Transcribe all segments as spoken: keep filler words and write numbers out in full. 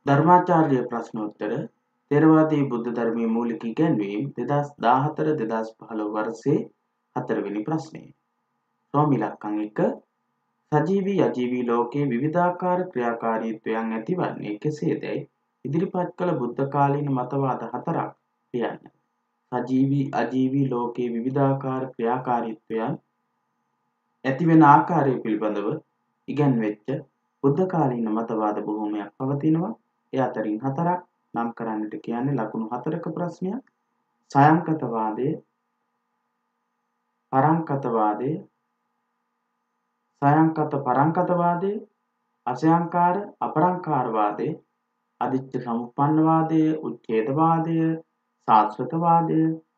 ධර්මාචාර්ය ප්‍රශ්නෝත්තර තේරවාදී බුද්ධ ධර්මයේ මූලික ඉගැන්වීම් දෙදහස් දාහතර දෙදහස් පහළොව වර්ෂයේ හතරවෙනි ප්‍රශ්නය. රෝම ඉලක්කම් එක සජීවී අජීවී ලෝකයේ විවිධාකාර ක්‍රියාකාරීත්වයන් ඇතිවන්නේ කෙසේදැයි ඉදිරිපත් කළ බුද්ධ කාලීන මතවාද හතරක් ලියන්න. සජීවී අජීවී ලෝකයේ විවිධාකාර ක්‍රියාකාරීත්වයන් ඇතිවෙන ආකාරය පිළිබඳව ඉගැන්වෙච්ච බුද්ධ කාලීන මතවාද බොහෝමයක් පවතිනවා. ඒ අතරින් හතරක් නම් කරන්නට කියන්නේ ලකුණු හතරක ප්‍රශ්නයක්. සයංකතවාදය, පරංකතවාදය, සයංකත පරංකතවාදය, අසයංකාර අපරංකාරවාදය, අදිච්ච සමුප්පන්නවාදය, උච්ඡේදවාදය, සාස්වතවාදය,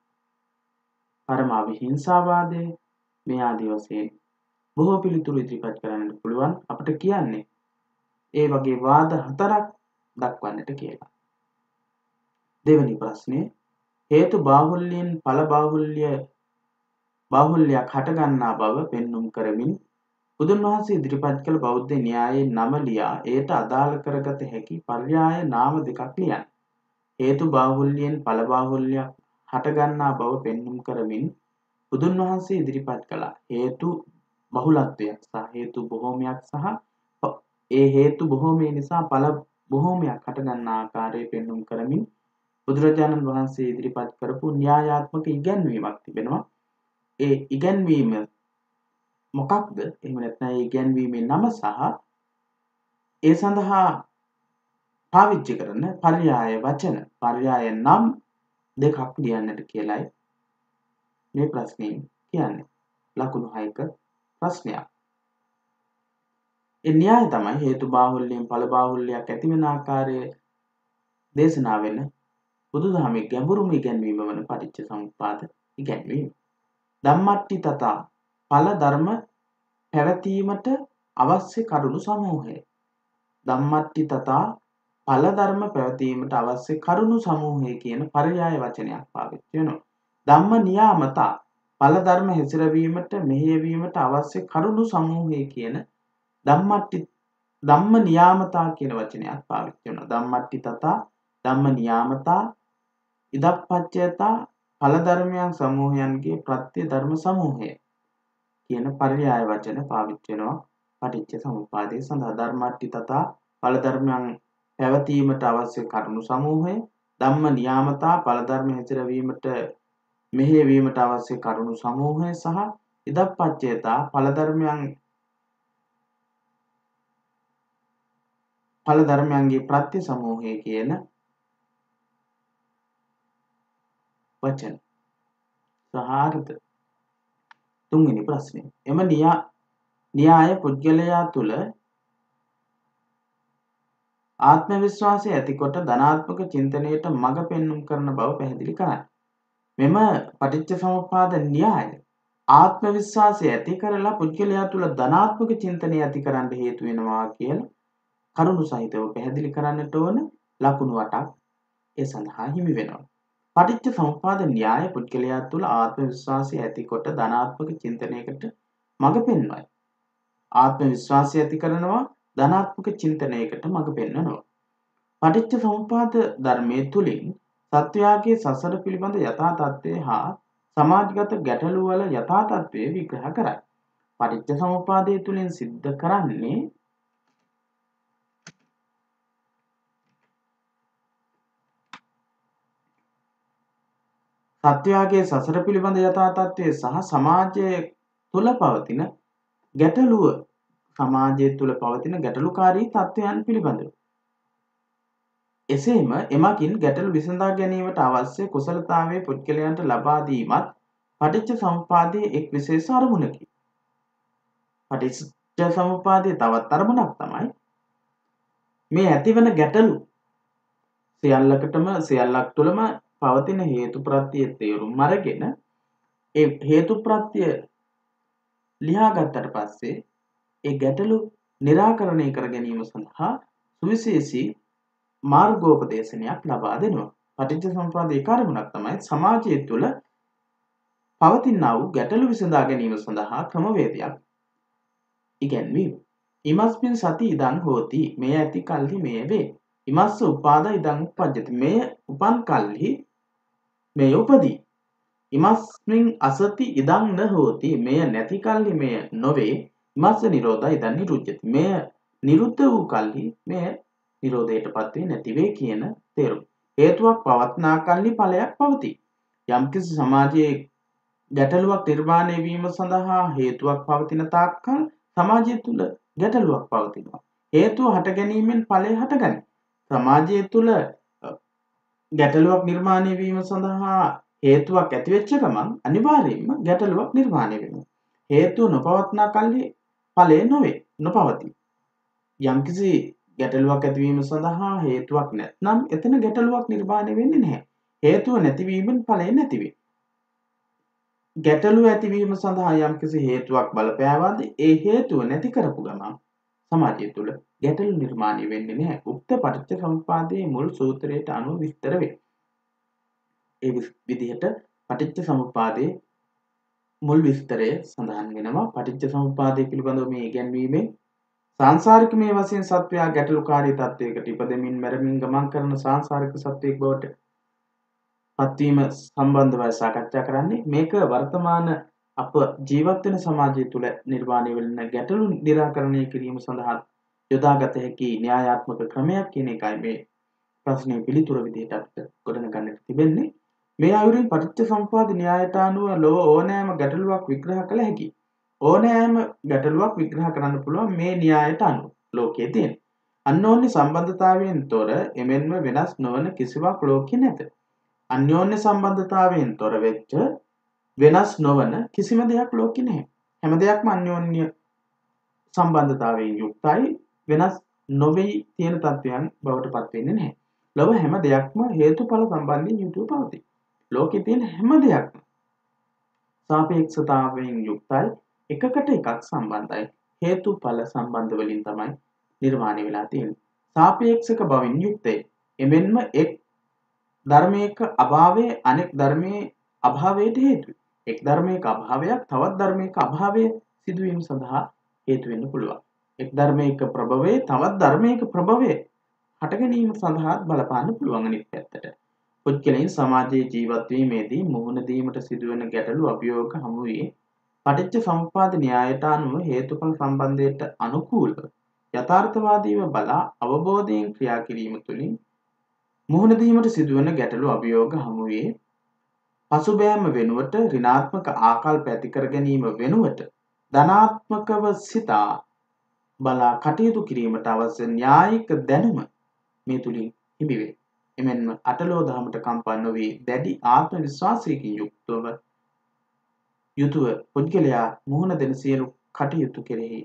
පරමාවිහිංසාවාදය මේ ආදී වශයෙන් බොහෝ පිළිතුරු ඉදිරිපත් කරන්නට පුළුවන්. අපිට කියන්නේ ඒ වගේ වාද හතරක් දක්වන්නට කියලා. දෙවැනි ප්‍රශ්නේ හේතු බාහුල්‍යයෙන් ඵල බාහුල්‍ය බාහුල්‍යයක් හටගන්නා බව පෙන්눔 කරමින් බුදුන් වහන්සේ ඉදිරිපත් කළ බෞද්ධ න්‍යායයේ නම ලියා එයට අදාළ කරගත හැකි පර්යාය නාම දෙකක් ලියන්න. හේතු බාහුල්‍යයෙන් ඵල බාහුල්‍යයක් හටගන්නා බව පෙන්눔 කරමින් බුදුන් වහන්සේ ඉදිරිපත් කළ හේතු බහුලත්වයක් සහ හේතු බොහෝමයක් සහ ඒ හේතු බොහෝමය නිසා ඵල බොහෝමයක් හටගන්නා ආකාරය පෙන්눔 කරමින් බුදුරජාණන් වහන්සේ ඉදිරිපත් කරපු න්‍යායාත්මක ඉගැන්වීමක් තිබෙනවා. ඒ ඉගැන්වීම මොකක්ද? එහෙම නැත්නම් ඒ ඉගැන්වීමේ නම සහ ඒ සඳහා පාවිච්චි කරන පර්යාය වචන, පර්යාය නම් දෙකක් ලියන්නට කියලායි මේ ප්‍රශ්නේ කියන්නේ. ලකුණු හයක ප්‍රශ්නයක්. ඒ න්‍යාය තමයි හේතු බාහුල්‍යයෙන් ඵල බාහුල්‍යයක් ඇති වෙන ආකාරය දේශනා වෙන බුදුදහමේ ගැඹුරුම ඉගැන්වීම වන පටිච්ච සමුප්පාද ඉගැන්වීම. ධම්මට්ටි තථා ඵල ධර්ම පැවතීමට අවශ්‍ය කරුණු සමූහය. ධම්මට්ටි තථා ඵල ධර්ම පැවතීමට අවශ්‍ය කරුණු සමූහය කියන පර්යාය වචනයක් පාවිච්චි වෙනවා. ධම්ම නියාමතා ඵල ධර්ම හැසිරවීමට මෙහෙයවීමට අවශ්‍ය කරුණු සමූහය කියන ධම්මට්ටි ධම්ම නියාමතා කියන වචනයක් පාවිච්චි වෙනවා. ධම්මට්ටි තථා ධම්ම නියාමතා ඉදප්පච්චයතා ඵල ධර්මයන් සමූහයන්ගේ ප්‍රත්‍ය ධර්ම සමූහය කියන පර්යාය වචන පාවිච්චි වෙනවා පටිච්ච සමුප්පාදයේ සඳහා. ධම්මට්ටි තථා ඵල ධර්මයන් පැවතීමට අවශ්‍ය කරුණු සමූහය, ධම්ම නියාමතා ඵල ධර්ම හැසිරවීමට මෙහෙයවීමට අවශ්‍ය කරුණු සමූහය සහ ඉදප්පච්චයතා ඵල ධර්මයන් ඵල ධර්මයන්ගේ ප්‍රත්‍ය සමූහය කියන වචන සහ අර්ථ. තුන්වෙනි ප්‍රශ්නය. එම න්‍යාය පුද්ගලයා තුළ ආත්ම විශ්වාසය ඇතිකොට ධනාත්මක චින්තනයට මඟ පෙන්눔 කරන බව පැහැදිලි කරන්න. මෙම පටිච්ච සමුප්පාද න්‍යාය ආත්ම විශ්වාසය ඇති කරලා පුද්ගලයා තුළ ධනාත්මක චින්තනය ඇති කරන්න හේතු වෙනවා කියලා කරුණු සහිතව පැහැදිලි කරන්නට ඕන. ලකුණු අටක් ඒ සඳහා හිමි වෙනවා. පටිච්ච සමුප්පාද න්‍යාය පුද්ගලයා තුළ ආත්ම විශ්වාසය ඇතිකොට ධනාත්මක චින්තනයකට මඟ පෙන්වයි. ආත්ම විශ්වාසය ඇති කරනවා, ධනාත්මක චින්තනයකට මඟ පෙන්වනවා. පටිච්ච සමුප්පාද ධර්මයේ තුලින් සත්වයාගේ සසර පිළිබඳ යථා තත්ත්වය හා සමාජගත ගැටලු වල යථා තත්ත්වය විග්‍රහ කරයි. පටිච්ච සමුප්පාදය තුලින් සිද්ධ කරන්නේ සත්වයාගේ සසර පිළිබඳ යථා තත්ත්වය සහ සමාජයේ තුල පවතින ගැටලුව, සමාජය තුල පවතින ගැටලුකාරී තත්ත්වයන් පිළිබඳව. එසේම එමකින් ගැටලු විසඳා ගැනීමට අවශ්‍ය කුසලතාවයේ පුද්ගලයන්ට ලබා දීමත් පටිච්ච සමුප්පාදයේ එක් විශේෂ අරමුණකි. පටිච්ච සමුප්පාදයේ තවත් අරමුණක් තමයි මේ ඇතිවන ගැටලු සියල්ලකටම සියල්ලක් තුළම පවතින හේතු ප්‍රත්‍ය තේරුම් අරගෙන ඒ හේතු ප්‍රත්‍ය ලියාගත්තට පස්සේ ඒ ගැටලු निराකරණය කර ගැනීම සඳහා සුවිශේෂී මාර්ගෝපදේශනයක් ලබා දෙනවා. පටිච්ච සමුප්පාදයේ කාර්යුණක් තමයි සමාජය තුළ පවතිනා වූ ගැටලු විසඳා ගැනීම සඳහා ක්‍රමවේදයක් ඉගැන්වීම. ඉමස්මින් සති ඉදං හෝති මේ ඇති කල්හි මේ වේ. ඉමස්ස උපාද ඉදං උපජ්ජති. මෙය උපන් කල්හි මෙය උපදී. ඉමස්මින් අසති ඉදං න හෝති. මෙය නැති කල්හි මෙය නොවේ. ඉමස්ස නිරෝධා ඉදං නිරුද්ධති. මෙය නිරුද්ධ වූ කල්හි මෙය නිරෝධයටපත් වේ නැති වේ කියන තේරුම. හේතුවක් පවත්නා කල්හි ඵලයක් පවතී. යම්කිසි සමාජයේ ගැටලුවක් නිර්මාණය වීම සඳහා හේතුවක් පවතින තාක්කල් සමාජය තුළ ගැටලුවක් පවතිනවා. හේතුව හට ගැනීමෙන් ඵලය හටගනී. සමාජය තුළ ගැටලුවක් නිර්මාණය වීම සඳහා හේතුවක් ඇති වෙච්ච ගමන් අනිවාර්යයෙන්ම ගැටලුවක් නිර්මාණය වෙනවා. හේතුව නොපවත්නා කල්හි ඵලය නොවේ, නොපවතී. යම්කිසි ගැටලුවක් ඇතිවීම සඳහා හේතුවක් නැත්නම් එතන ගැටලුවක් නිර්මාණය වෙන්නේ නැහැ. හේතුව නැතිවීමෙන් ඵලය නැති වේ. ගැටලුව ඇතිවීම සඳහා යම්කිසි හේතුවක් බලපෑවාද ඒ හේතුව නැති කරපු ගමන් සමාජය තුළ ගැටලු නිර්මාණය වෙන්නේ නැහැ. උක්ත පටිච්ච සමුප්පාදයේ මුල් සූත්‍රයට අනුව විස්තර වේ. ඒ විදිහට පටිච්ච සමුප්පාදයේ මුල් විස්තරය සඳහන් වෙනවා. පටිච්ච සමුප්පාදය පිළිබඳව මේ ඉගැන්වීමෙන් සාංශාරික මේ වශයෙන් සත්වයා ගැටලුකාරී තත්වයකට ඉපදෙමින් මැරෙමින් ගමන් කරන සාංශාරික සත්වයෙක් බවට පත්වීම සම්බන්ධව සාකච්ඡා කරන්නේ. මේක වර්තමාන අප ජීවත් වෙන සමාජය තුළ නිර්මාණය වෙන ගැටලු निराකරණය කිරීම සඳහා යොදාගත හැකි න්‍යායාත්මක ක්‍රමයක් කියන එකයි මේ ප්‍රශ්නයේ පිළිතුර විදිහට අපිට ගොඩනගන්නට තිබෙන්නේ. මේ අයුරින් පටිච්ච සමුප්පාද න්‍යායට අනුව ලොව ඕනෑම ගැටලුවක් විග්‍රහ කළ හැකියි. ඕනෑම ගැටලුවක් විග්‍රහ කරන්න පුළුවන් මේ න්‍යායට අනුව ලෝකයේ තියෙන. අන්‍යෝන්‍ය සම්බන්ධතාවයෙන් තොර එමෙන්ම වෙනස් නොවන කිසිවක් ලෝකේ නැත. අන්‍යෝන්‍ය සම්බන්ධතාවයෙන් තොර වෙච්ච වෙනස් නොවන කිසිම දෙයක් ලෝකේ නැහැ. හැම දෙයක්ම අන්‍යෝන්‍ය සම්බන්ධතාවයෙන් යුක්තයි. වෙනස් නොවි තියෙන තත්වයන් බවට පත් වෙන්නේ නැහැ. ලොව හැම දෙයක්ම හේතුඵල සම්බන්ධයෙන් යුතුව පවතී. ලෝකේ තියෙන හැම දෙයක්ම සාපේක්ෂතාවයෙන් යුක්තයි. එකකට එකක් සම්බන්ධයි. හේතුඵල සම්බන්ධ වලින් තමයි නිර්මාණය වෙලා තියෙන්නේ. සාපේක්ෂක බවින් යුක්තයි. එමෙන්ම එක් ධර්මයක අභාවය අනෙක් ධර්මයේ අභාවයට හේතුයි. එක් ධර්මයක අභාවයක් තවත් ධර්මයක අභාවය සිදුවීම සඳහා හේතු වෙන්න පුළුවන්. එක් ධර්මයක ප්‍රභවය තවත් ධර්මයක ප්‍රභවය හට ගැනීම සඳහා බලපාන්න පුළුවන් අනිත් පැත්තට. පුද්ගලයන් සමාජයේ ජීවත් වීමේදී මුහුණ දීමට සිදුවන ගැටලු අභියෝග හමු වී පටිච්ච සමුප්පාද න්‍යායට අනුව හේතුඵල සම්බන්ධයට අනුකූලව යථාර්ථවාදීව බලා අවබෝධයෙන් ක්‍රියා කිරීම තුළින් මුහුණ දීමට සිදුවන ගැටලු අභියෝග හමු වේ පසුබෑම වෙනුවට ඍණාත්මක ආකල්ප ඇති කර ගැනීම වෙනුවට ධනාත්මකව සිතා බලා කටයුතු කිරීමට අවශ්‍ය න්‍යායික දැනුම මේ තුලින් හිමි වේ. එමෙන්ම අටලෝ දහමට කම්පා නොවී දැඩි ආත්ම විශ්වාසයකින් යුක්තව යුතුව පුද්ගලයා මුහුණ දෙන සියලු කටයුතු කෙරෙහි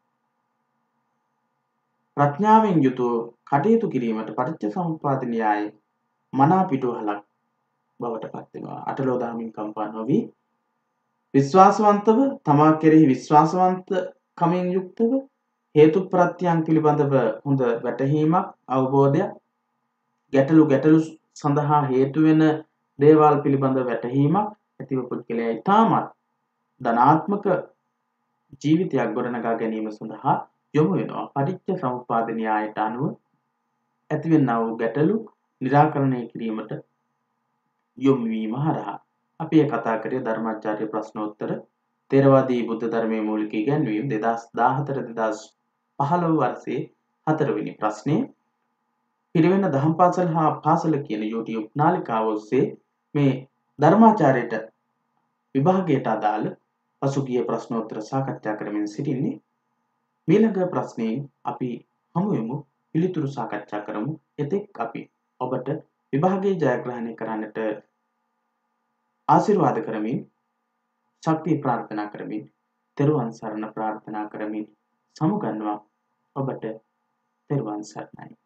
ප්‍රඥාවෙන් යුතුව කටයුතු කිරීමට පටිච්ච සමුප්පාද න්‍යාය මනා පිටුවහලක් බවට පත් වෙනවා. අටලෝ දහමින් කම්පා නොවී විශ්වාසවන්තව තමා කෙරෙහි විශ්වාසවන්ත කමින් යුක්තව හේතු ප්‍රත්‍යයන් පිළිබඳව හොඳ වැටහීමක් අවබෝධයක් ගැටලු ගැටලු සඳහා හේතු වෙන දේවල් පිළිබඳ වැටහීමක් ඇතිව පුද්ගලයා ඊටමත් ධනාත්මක ජීවිතයක් ගොඩනගා ගැනීම සඳහා යොමු වෙනවා. පටිච්ච සමුප්පාද න්‍යායට අනුව ඇතිවෙනා වූ ගැටලු निराකරණය කිරීමට යොමු වීම හරහා අපි ඒ කතා කරේ ධර්මාචාර්ය ප්‍රශ්නෝත්තර තේරවාදී බුද්ධ ධර්මයේ මූලික ඉගැන්වීම් දෙදාස් දාහතර දෙදාස් පහළොව වර්ෂයේ හතරවෙනි ප්‍රශ්නය පිරිවෙන දහම් පාසල හා පාසල කියන YouTube නාලිකාව ඔස්සේ මේ ධර්මාචාර්යට විභාගයට අදාළ පසුගිය ප්‍රශ්නෝත්තර සාකච්ඡා කරමින් සිටින්නේ. ඊළඟ ප්‍රශ්නයෙන් අපි හමු වෙමු, පිළිතුරු සාකච්ඡා කරමු. එතෙක් අපි ඔබට විභාගයේ ජයග්‍රහණය කරන්නට ආශිර්වාද කරමින් ශක්තිය ප්‍රාර්ථනා කරමින් තෙරුවන් සරණ ප්‍රාර්ථනා කරමින් සමුගන්නවා. ඔබට තෙරුවන් සරණයි.